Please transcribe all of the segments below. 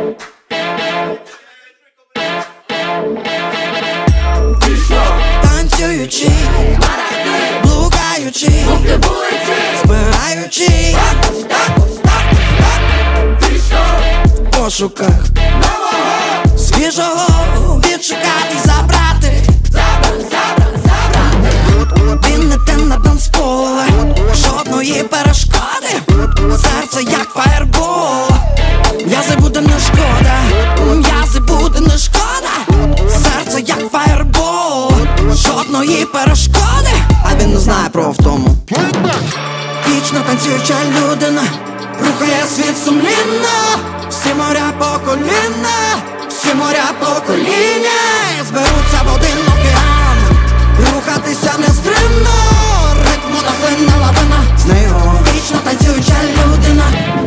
Танцюючи, блукаючи, збираючи в пошуках свіжого відшукати, забрати. Він не те на танцполе, жодної перешкоди. Серце як фаєрбол, м'язи буде не шкода, м'язи буде не шкода. Серце як фаєрбол, жодної перешкоди. А він не знає про втому. Вічно танцююча людина рухає світ сумлінно. Всі моря по коліна, всі моря по коліна зберуться в один океан. Рухатися нестримно, ритму нахлинна лавина. З нею вічно танцююча людина.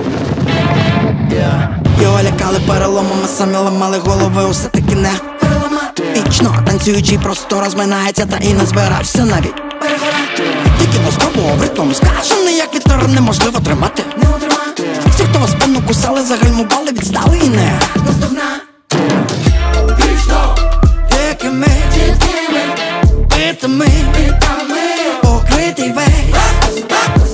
Його лякали переломами, самі ламали голови, усе таки не переламати. Вічно танцюючий просто розминається та і не збирався навіть тільки не спробував ритм скажений, як вітер неможливо тримати. Всі, хто вас спину кусали, загальмували, відстали і не вічно дикими битами, покритий весь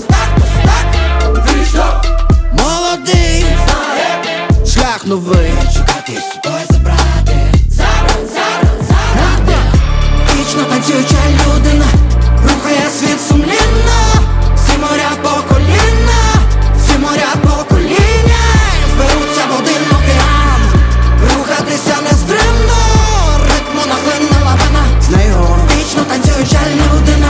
вічно молодий, шлях новий, шукати сюди забрати. Вічно танцююча людина рухає світ сумлінно. Всі моря по коліна, всі моря по коліна зберуться в один океан. Рухатися нестримно, ритму нахлинна лавина. З нею вічно танцююча людина.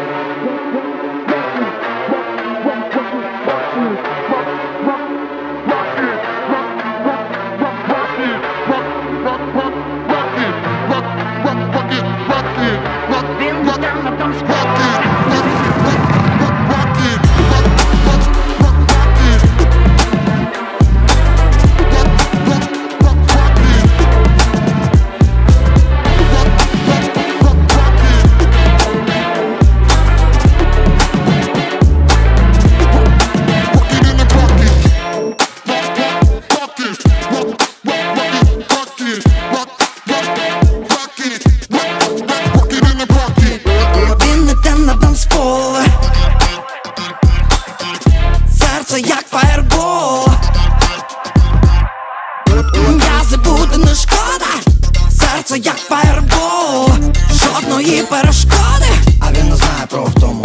Серце як фаєрбол, м'язи буде не шкода. Серце як фаєрбол, жодної перешкоди. А він не знає про втому.